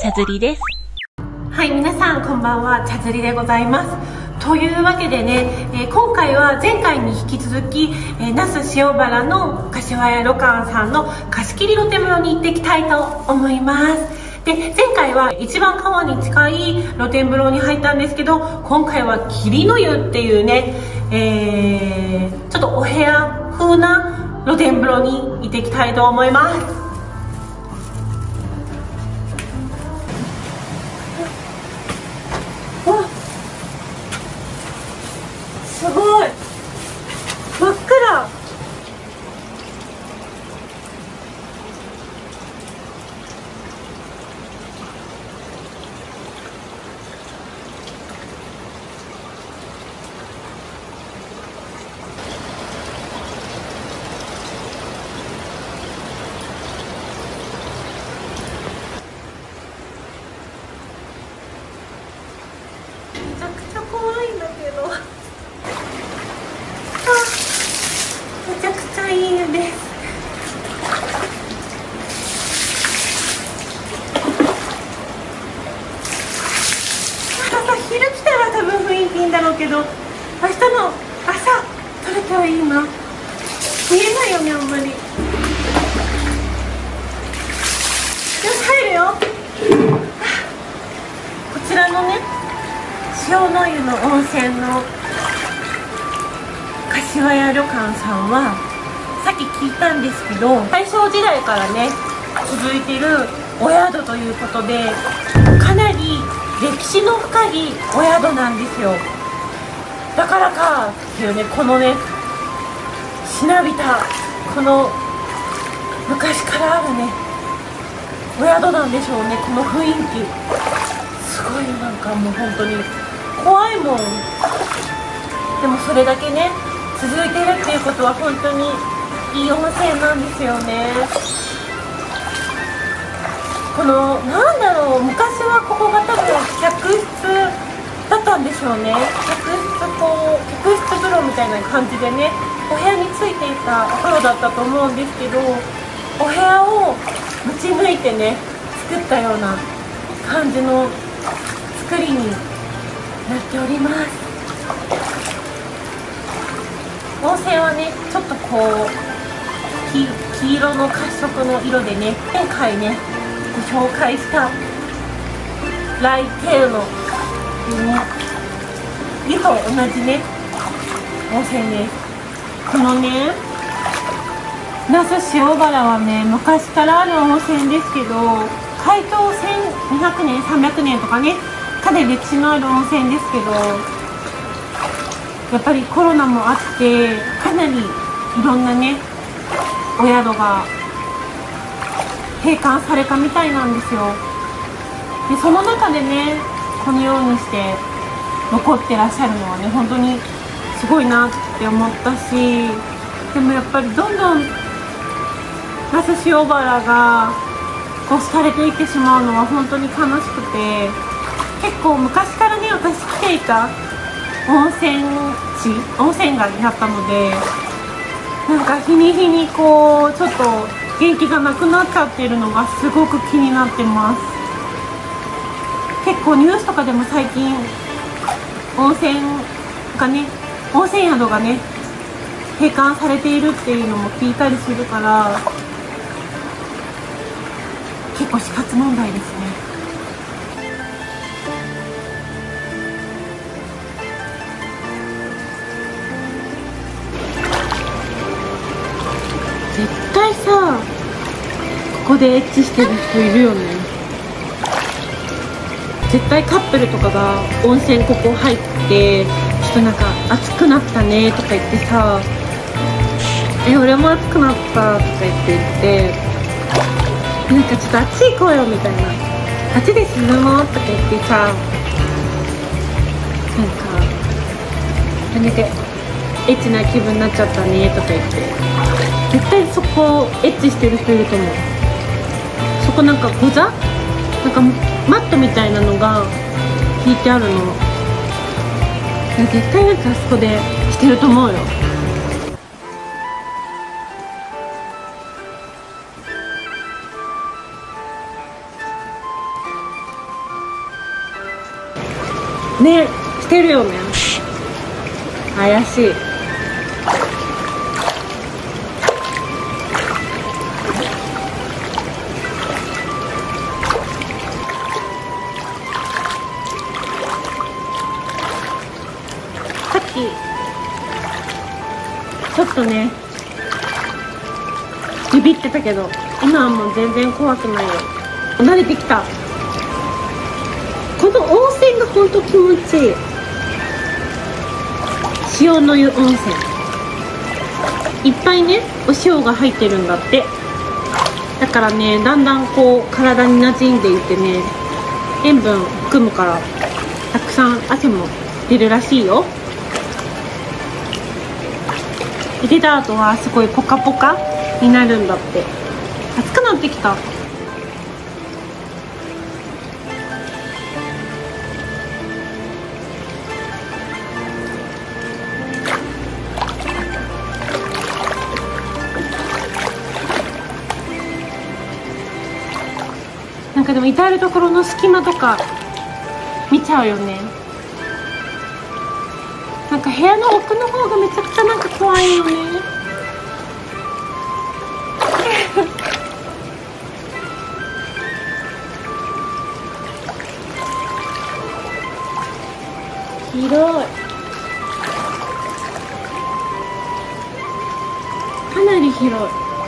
茶釣りです。 はい、皆さんこんばんは、茶釣りでございます。というわけでね、今回は前回に引き続き、那須塩原の柏屋旅館さんの貸し切り露天風呂に行っていきたいと思います。で、前回は一番川に近い露天風呂に入ったんですけど、今回は霧の湯っていうね、ちょっとお部屋風な露天風呂に行っていきたいと思います。すごい真っ暗。めちゃくちゃ怖いんだけど。めちゃくちゃいい湯です。朝昼来たら多分雰囲気いいんだろうけど、明日の朝撮れたらいいな。見えないよね、あんまり。よし、入るよ。こちらのね、塩の湯の温泉の柏屋旅館さんは、さっき聞いたんですけど、大正時代からね続いてるお宿ということで、かなり歴史の深いお宿なんですよ。だからかっていうね、このねしなびた、この昔からあるねお宿なんでしょうね。この雰囲気すごい、なんかもう本当に怖いもん。でもそれだけね続いてるっていうことは本当にいい温泉なんですよね。このなんだろう、昔はここが多分客室だったんでしょうね。客室風呂みたいな感じでね、お部屋についていたお風呂だったと思うんですけど、お部屋をぶち抜いてね作ったような感じの作りになっております。温泉はねちょっとこう黄色の褐色の色でね、前回ねご紹介したライテルの湯と同じね温泉です。このね那須塩原はね昔からある温泉ですけど、開湯1200年300年とかね、かなり歴史のある温泉ですけど、やっぱりコロナもあってかなりいろんなねお宿が閉館されたみたいなんですよ。でその中でねこのようにして残ってらっしゃるのはね本当にすごいなって思ったし、でもやっぱりどんどん那須塩原がこう廃れていってしまうのは本当に悲しくて、結構昔からね私来ていた温泉街だったので、なんか日に日にこうちょっと元気がなくなっちゃってるのがすごく気になってます。結構ニュースとかでも最近温泉宿がね閉館されているっていうのも聞いたりするから、結構死活問題ですね。絶対さ、ここでエッチしてる人いるよね。絶対カップルとかが温泉ここ入ってちょっとなんか暑くなったねとか言ってさ、俺も暑くなったとか言ってなんかちょっとあっち行こうよみたいな、あっちで涼もうとか言ってさ、なんか何でエッチな気分になっちゃったねとか言って、絶対そこエッチしてる人いると思う。そこなんかなんかマットみたいなのが引いてあるの、絶対なんかあそこでしてると思うよ。 ね、してるよね。怪しい。さっきちょっとねビビってたけど、今はもう全然怖くないよ。慣れてきた。この温泉がほんと気持ちいい。塩の湯温泉、いっぱいねお塩が入ってるんだって。だからね、だんだんこう体に馴染んでいってね、塩分含むからたくさん汗も出るらしいよ。出た後はすごいポカポカになるんだって。暑くなってきた。なんかでも至る所の隙間とか見ちゃうよね。なんか部屋の奥の方がめちゃくちゃなんか怖いよね。広い。かなり広い。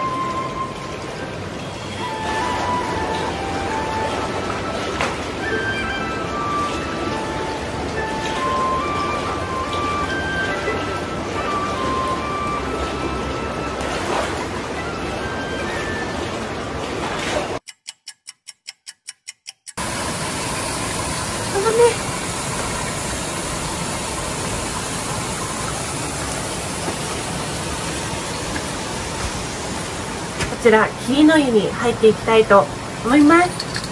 こちら霧の湯に入っていきたいと思います。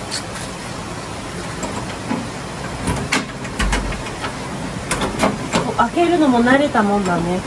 開けるのも慣れたもんだね。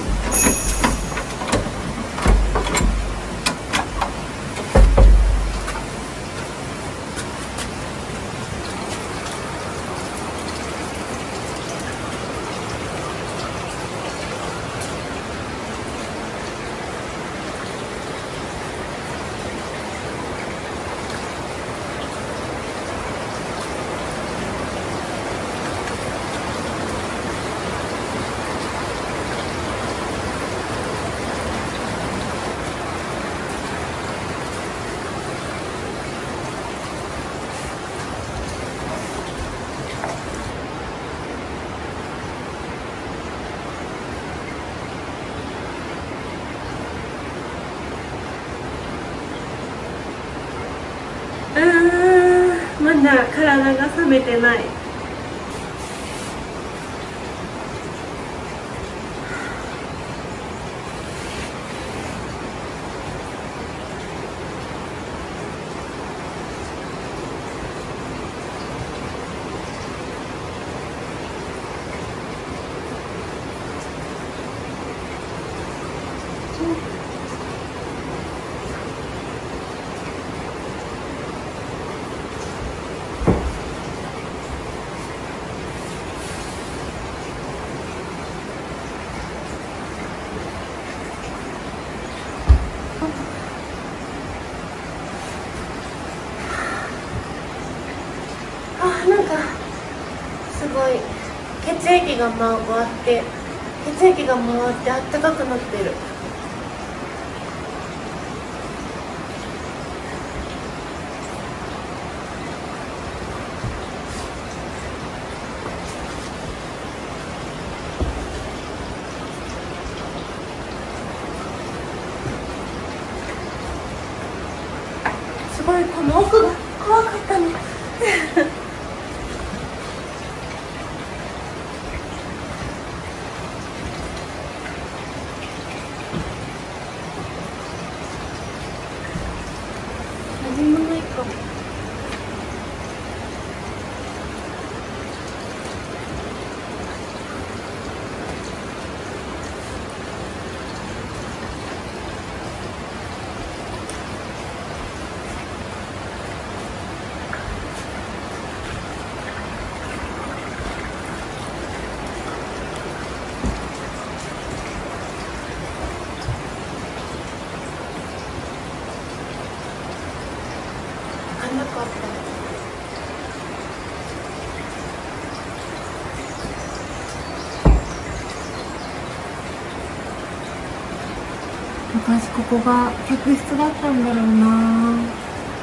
まだ体が冷めてない。なんかすごい血液が回ってあったかくなってる。すごいこの奥が怖かったね。何もないかも。 昔ここが客室だったんだろうな。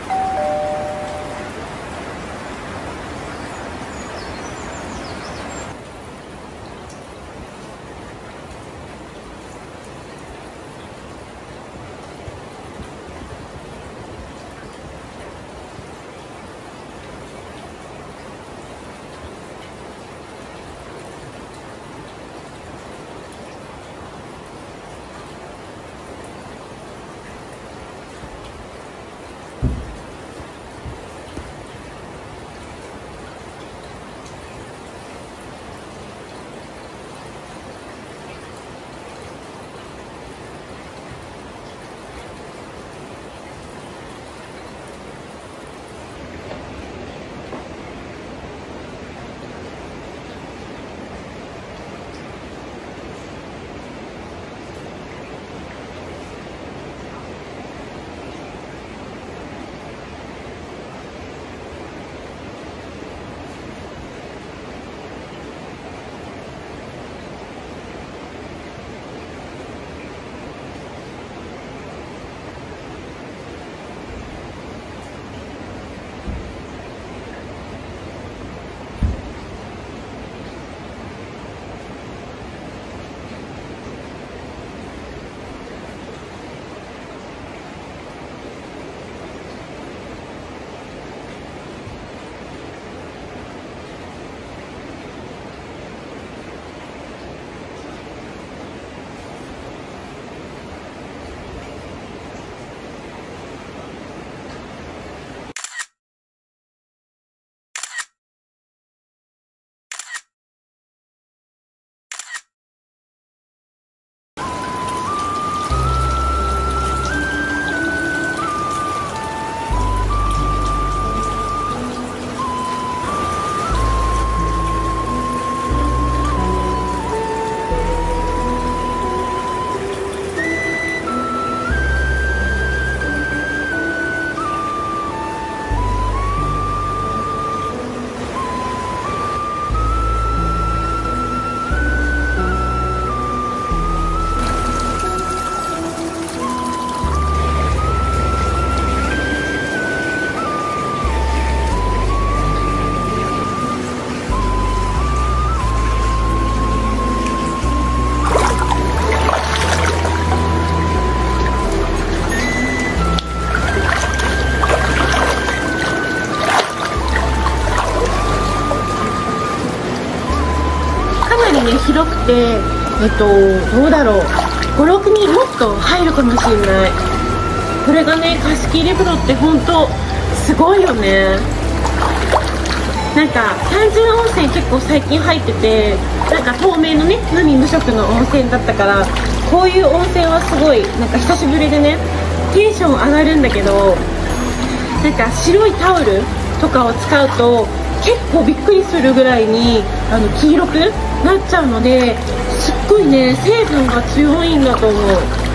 広くて、どうだろう、5、6人もっと入るかもしれない。これがね、貸し切り風呂って本当すごいよね。なんか三重温泉結構最近入ってて、なんか透明のね、何無色の温泉だったから、こういう温泉はすごいなんか久しぶりでね、テンション上がるんだけど、なんか白いタオルとかを使うと結構びっくりするぐらいに黄色くなっちゃうので、すっごいね、成分が強いんだと思う。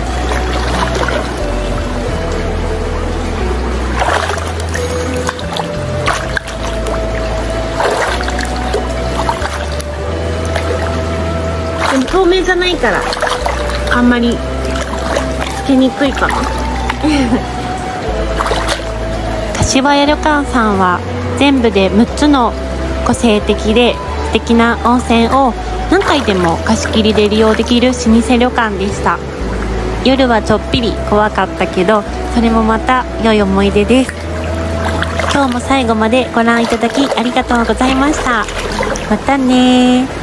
でも透明じゃないからあんまりつけにくいかな。 柏屋旅館さんは全部で6つの個性的で素敵な温泉を何回でも貸し切りで利用できる老舗旅館でした。夜はちょっぴり怖かったけど、それもまた良い思い出です。今日も最後までご覧いただきありがとうございました。またね。